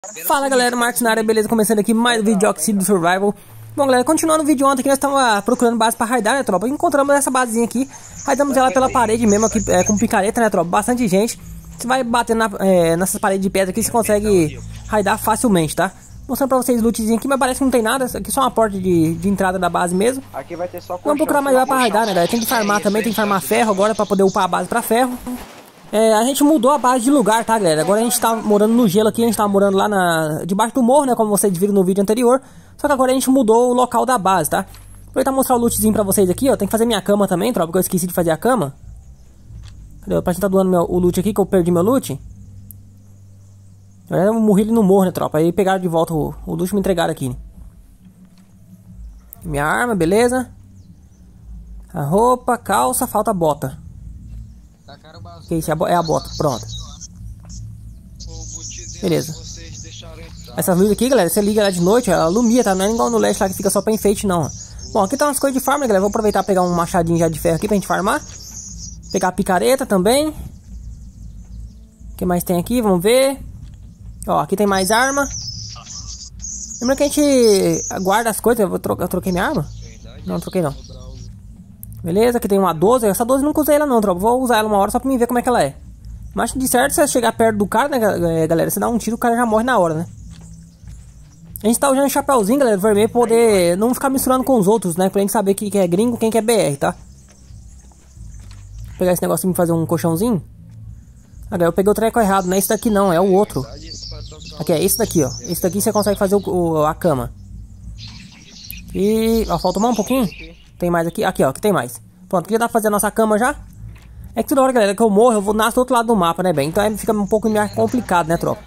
Fala galera, Marcos na área, beleza? Começando aqui mais um vídeo de Oxide Survival. Bom galera, continuando o vídeo ontem que nós estávamos procurando base pra raidar, né tropa? Encontramos essa basezinha aqui, raidamos ela pela parede mesmo aqui, com picareta, né tropa? Bastante gente. Você vai batendo nessas paredes de pedra aqui, você consegue raidar facilmente, tá? Mostrando pra vocês lootzinho aqui, mas parece que não tem nada. Aqui é só uma porta de entrada da base mesmo. Aqui vai ter só colchão. Vamos procurar mais lá pra raidar, né galera? Tem que farmar também, tem que farmar ferro agora pra poder upar a base pra ferro. A gente mudou a base de lugar, tá galera? Agora a gente tá morando no gelo aqui, a gente tá morando lá debaixo do morro, né? Como vocês viram no vídeo anterior. Só que agora a gente mudou o local da base, tá? Vou aproveitar mostrar o lootzinho pra vocês aqui, ó. Tem que fazer minha cama também, tropa, porque eu esqueci de fazer a cama. Cadê? Pra gente tá doando o loot aqui, que eu perdi meu loot. Eu morri ali no morro, né, tropa? Aí pegaram de volta o loot e me entregaram aqui, né? Minha arma, beleza. A roupa, calça, falta a bota. Que isso, é a bota, pronto. Beleza. Essas luzes aqui, galera, você liga ela de noite, ela alumia, tá? Não é igual no LED lá que fica só pra enfeite, não. Bom, aqui tá umas coisas de farm, né, galera? Vou aproveitar e pegar um machadinho já de ferro aqui pra gente farmar. Pegar a picareta também. O que mais tem aqui? Vamos ver. Ó, aqui tem mais arma. Lembra que a gente guarda as coisas. Eu troquei minha arma? Não, troquei não. Beleza, aqui tem uma 12. Essa 12 eu nunca usei ela não, tropa. Vou usar ela uma hora só pra mim ver como é que ela é. Mas de certo, se você chegar perto do cara, né, galera, você dá um tiro, o cara já morre na hora, né? A gente tá usando chapéuzinho, galera, vermelho, pra poder não ficar misturando com os outros, né? Pra gente saber quem que é gringo, quem que é BR, tá? Vou pegar esse negócio pra fazer um colchãozinho. Agora, eu peguei o treco errado, não é esse daqui não, é o outro. Aqui, é esse daqui, ó. Esse daqui você consegue fazer a cama. E... ó, falta mais um pouquinho. Tem mais aqui, aqui ó, aqui tem mais. Pronto, aqui já dá pra fazer a nossa cama já. É que toda hora, galera, que eu morro, eu vou nascer do outro lado do mapa, né, bem? Então aí fica um pouco mais complicado, né, tropa?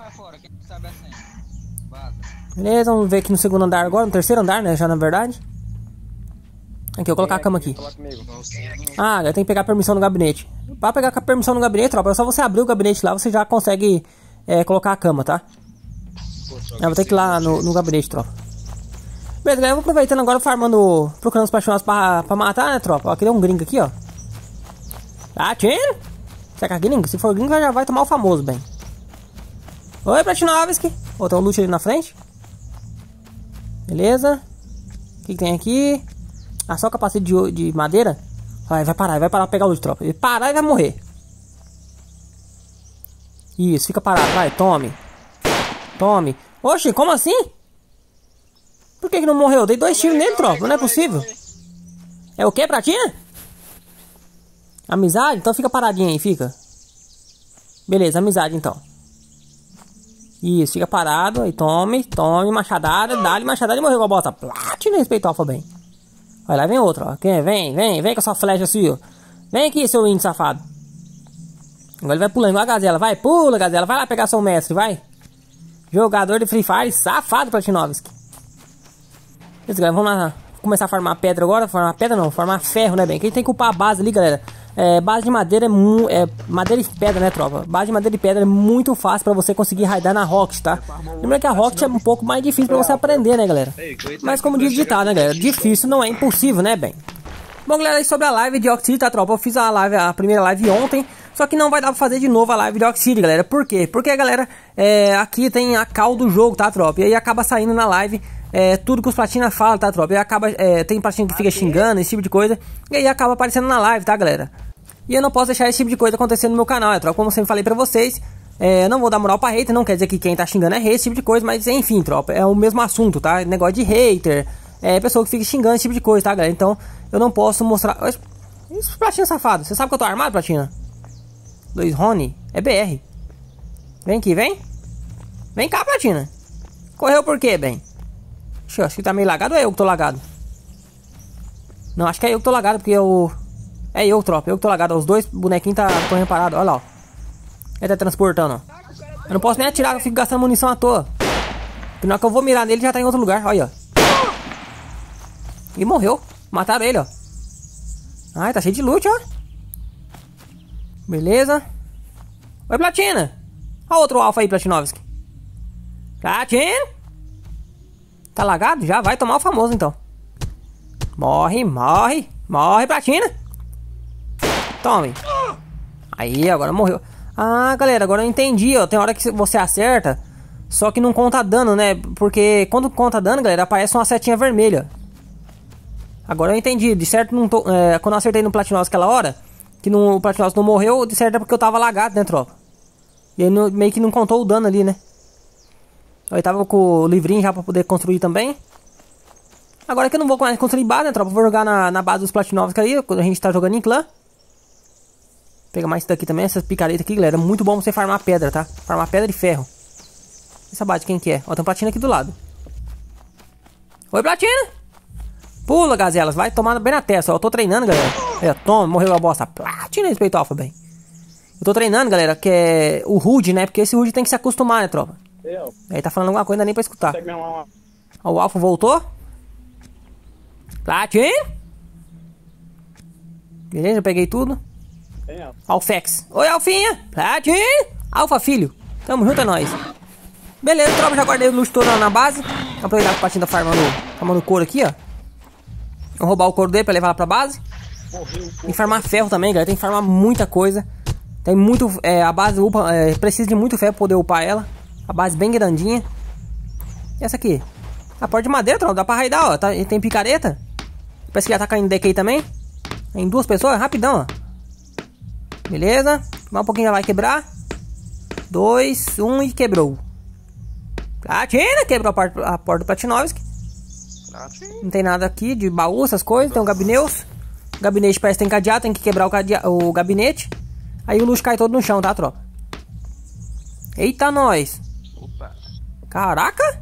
Beleza, vamos ver aqui no segundo andar agora, no terceiro andar, né, já na verdade. Aqui, eu vou colocar a cama aqui. Ah, tem que pegar permissão no gabinete. Pra pegar a permissão no gabinete, tropa, é só você abrir o gabinete lá, você já consegue colocar a cama, tá? Eu vou ter que ir lá no gabinete, tropa. Beleza, galera, eu vou aproveitando agora, farmando, procurando os apaixonados pra matar, né, tropa? Ó, aqui tem um gringo aqui, ó. Tá, tchê? Será que é gringo? Se for gringo, já vai tomar o famoso, bem. Oi, Platinovski. Ó, tem um loot ali na frente. Beleza. O que tem aqui? Ah, só o capacete de madeira. Vai parar pra pegar o loot, tropa. Ele parar e vai morrer. Isso, fica parado, vai, tome. Tome. Oxe, como assim? Por que não morreu? Eu dei 2 tiros nele, tropa. Não é possível. É o que, Pratinha? Amizade? Então fica paradinho aí, fica. Beleza, amizade então. Isso, fica parado. Aí tome, machadada. Dá-lhe machadada e morreu com a bota. Platina, respeitou alfa bem. Olha lá, vem outro, ó. Vem com essa flecha assim, ó. Vem aqui, seu índio safado. Agora ele vai pulando igual a gazela. Vai, pula, gazela. Vai lá pegar seu mestre, vai. Jogador de Free Fire, safado, Platinovski. Beleza, galera, vamos lá começar a farmar pedra agora. Farmar pedra não, farmar ferro, né, bem? Que a gente tem que upar a base ali, galera. Base de madeira madeira e pedra, né, tropa? Base de madeira e pedra é muito fácil pra você conseguir raidar na Rocket, tá? Lembra que a Rocket é um pouco mais difícil pra você aprender, né, galera? Mas como diz o ditado, né, galera? Difícil não é impossível, né, bem? Bom, galera, aí sobre a live de Oxide, tá, tropa? Eu fiz a primeira live ontem, só que não vai dar pra fazer de novo a live de Oxide, galera. Por quê? Porque, galera, aqui tem a call do jogo, tá, tropa? E aí acaba saindo na live tudo que os Platina falam, tá, tropa? E acaba, tem Platina que fica xingando, esse tipo de coisa. E aí acaba aparecendo na live, tá, galera? E eu não posso deixar esse tipo de coisa acontecer no meu canal, né, tropa? Como eu sempre falei pra vocês, não vou dar moral pra hater, não quer dizer que quem tá xingando é hater, esse tipo de coisa. Mas enfim, tropa, é o mesmo assunto, tá? Negócio de hater, pessoa que fica xingando, esse tipo de coisa, tá, galera? Então eu não posso mostrar... Isso, Platina safado, você sabe que eu tô armado, Platina? 2 Rony, é BR. Vem aqui, vem. Vem cá, Platina. Correu por quê, bem? Acho que tá meio lagado ou é eu que tô lagado? Não, acho que é eu que tô lagado, porque eu... É eu, tropa, eu que tô lagado. Os dois bonequinhos tá correndo parado, olha lá, ó. Ele tá transportando, ó. Eu não posso nem atirar, eu fico gastando munição à toa. Porque na hora que eu vou mirar nele, já tá em outro lugar, olha, ó. E morreu, mataram ele, ó. Ai, tá cheio de loot, ó. Beleza. Oi, Platina. Olha outro alfa aí, Platinovski. Platina. Tá lagado? Já vai tomar o famoso, então. Morre, Platina. Tome. Aí, agora morreu. Ah, galera, agora eu entendi, ó. Tem hora que você acerta, Só que não conta dano, né? Porque quando conta dano, galera, aparece uma setinha vermelha. Agora eu entendi. De certo, não tô, quando eu acertei no Platinos aquela hora, que o Platinos não morreu, de certo é porque eu tava lagado, né, tropa? E aí meio que não contou o dano ali, né? Eu tava com o livrinho já pra poder construir também. Agora que eu não vou mais construir base, né, tropa? Vou jogar na base dos Platinovsk aí, quando a gente tá jogando em clã. Pega mais isso daqui também, essas picaretas aqui, galera. Muito bom você farmar pedra, tá? Farmar pedra e ferro. Essa base quem que é? Ó, tem um Platina aqui do lado. Oi, Platina! Pula, gazelas, vai tomar bem na testa. Ó, eu tô treinando, galera. Aí, toma, morreu a bosta. Platina, respeito alfa, bem. Eu tô treinando, galera, que é o HUD, né? Porque esse HUD tem que se acostumar, né, tropa? Aí tá falando alguma coisa, ainda nem pra escutar. Ó, o alfa voltou. Platina! Beleza, eu peguei tudo. Alfex. Oi, Alfinha! Platina! Alfa, filho. Tamo junto, é nóis. Beleza, tropa, já guardei o luxo todo na base. Aproveitar que o Platinho tá farmando couro aqui, ó. Vou roubar o couro dele pra levar lá pra base. Tem que farmar ferro também, galera. Tem que farmar muita coisa. Tem muito... a base upa, precisa de muito ferro pra poder upar ela. A base bem grandinha. E essa aqui? A porta de madeira, tropa. Dá pra raidar, ó. Tem picareta. Parece que já tá caindo decay também. Em 2 pessoas, rapidão, ó. Beleza. Mais um pouquinho já vai quebrar. 2, 1 e quebrou. Platina, quebrou a porta do Platinovsk. Não tem nada aqui de baú, essas coisas. Tem um gabinete. O gabinete parece que tem cadeado, tem que quebrar o gabinete. Aí o luxo cai todo no chão, tá, tropa? Eita, nós. Opa. Caraca.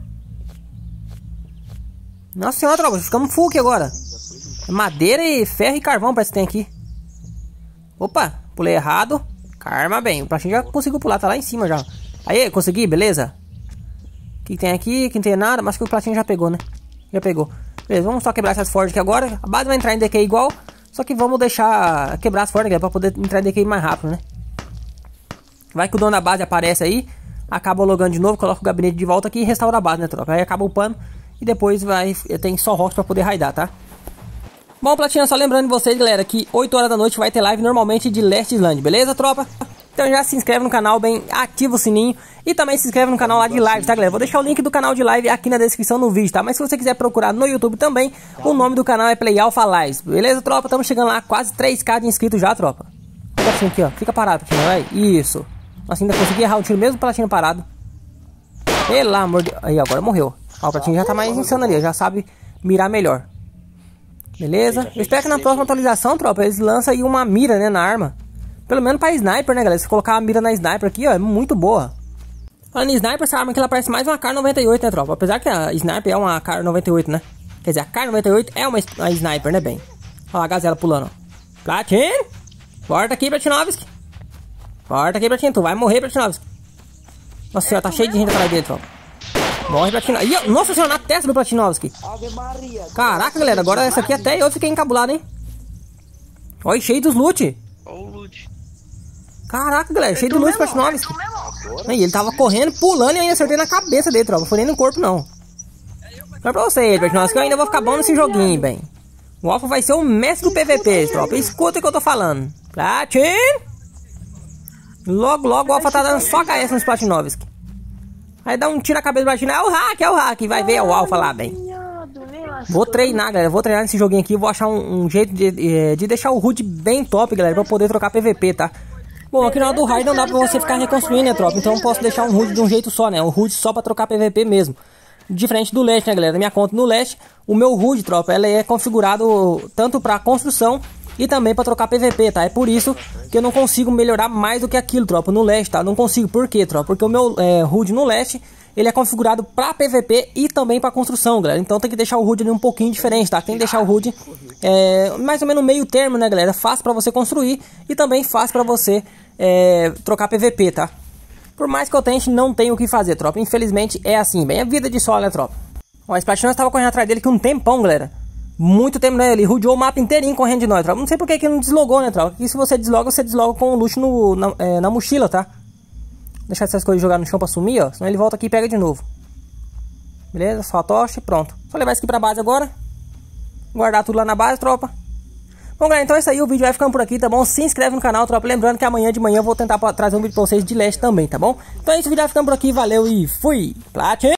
Nossa senhora, tropa, ficamos full aqui agora. Madeira e ferro e carvão parece que tem aqui. Opa, pulei errado. Karma bem, o Platinho já conseguiu pular, tá lá em cima já. Aí, consegui, beleza? O que tem aqui? Que não tem nada, mas que o Platinho já pegou, né? Já pegou. Beleza, vamos só quebrar essas forjas aqui agora. A base vai entrar em decay igual. Só que vamos deixar quebrar as forjas, pra poder entrar em decay mais rápido, né? Vai que o dono da base aparece aí. Acaba logando de novo, coloca o gabinete de volta aqui e restaura a base, né, tropa? Aí acaba upando. E depois tem só rock pra poder raidar, tá? Bom, Platina, só lembrando vocês, galera, que 8 horas da noite vai ter live normalmente de Last Island, beleza, tropa? Então já se inscreve no canal, bem, ativa o sininho e também se inscreve no canal lá de live, tá, galera? Vou deixar o link do canal de live aqui na descrição no vídeo, tá? Mas se você quiser procurar no YouTube também, o nome do canal é Play Alpha Lives, beleza, tropa? Estamos chegando lá, quase 3k de inscritos já, tropa. Olha assim aqui, ó. Fica parado, Platina, vai. Isso. Nossa, ainda consegui errar o tiro mesmo com o Platina parado. Pelo amor de... Aí, agora morreu. Ó, o Platina já tá mais insano ali, já sabe mirar melhor. Beleza? Eu espero que na próxima atualização, tropa, eles lançam aí uma mira, né, na arma. Pelo menos pra sniper, né, galera? Se colocar a mira na sniper aqui, ó, é muito boa. Falando em sniper, essa arma aqui, ela parece mais uma Kar98, né, tropa? Apesar que a sniper é uma Kar98, né? Quer dizer, a Kar98 é uma sniper, né, bem? Olha lá a gazela pulando, ó. Platin! Volta aqui, Platinovsk. Volta aqui, Platin. Tu vai morrer, Platinovsk. Nossa senhora, tá cheio de gente atrás dele, tropa. Morre, Platinovsk. Nossa senhora, na testa do Platinovsk. Caraca, galera, agora essa aqui até eu fiquei encabulado, hein? Olha, cheio dos loot. Caraca, galera, cheio de loot do Platinovsk. Aí, ele tava correndo, pulando e ainda acertei na cabeça dele, tropa. Não foi nem no corpo, não. Mas pra vocês, Platinovsk, que eu ainda vou ficar bom nesse joguinho, bem. O Alpha vai ser o mestre do PVP, tropa. Escuta o que eu tô falando. Platin! Logo, logo o Alpha tá dando só KS nos Platinovsk. Aí dá um tiro na cabeça do Platina. É o hack. Vai ver o Alpha lá, bem. Vou treinar, galera. Vou treinar nesse joguinho aqui. Vou achar um jeito de deixar o HUD bem top, galera. Pra poder trocar PVP, tá? Bom, aqui na hora do raid não dá pra você ficar reconstruindo, né, tropa? Então eu posso deixar um HUD de um jeito só, né? Um HUD só pra trocar PVP mesmo. Diferente do Last, né, galera? Na minha conta no Last, o meu HUD, tropa, ela é configurado tanto pra construção e também pra trocar PVP, tá? É por isso que eu não consigo melhorar mais do que aquilo, tropa, no Last, tá? Não consigo, por quê, tropa? Porque o meu HUD no Last, ele é configurado pra PVP e também pra construção, galera. Então tem que deixar o HUD ali um pouquinho diferente, tá? Tem que deixar o HUD mais ou menos meio termo, né, galera? Fácil pra você construir e também fácil pra você trocar PVP, tá? Por mais que eu tente, não tenho o que fazer, tropa. Infelizmente é assim, bem, é vida de solo, né, tropa? Ó, esse Platinum estava correndo atrás dele aqui um tempão, galera. Muito tempo, né? Ele rodeou o mapa inteirinho correndo de nós, tropa. Não sei por que não deslogou, né, tropa? Porque se você desloga com o luxo na mochila, tá? Deixar essas coisas jogar no chão pra sumir, ó. Senão ele volta aqui e pega de novo. Beleza? Só a tocha e pronto. Só levar isso aqui pra base agora. Guardar tudo lá na base, tropa. Bom, galera, então é isso aí, o vídeo vai ficando por aqui, tá bom? Se inscreve no canal, tropa. Lembrando que amanhã de manhã eu vou tentar trazer um vídeo pra vocês de Leste também, tá bom? Então é isso, o vídeo vai ficando por aqui, valeu e fui! Platinum!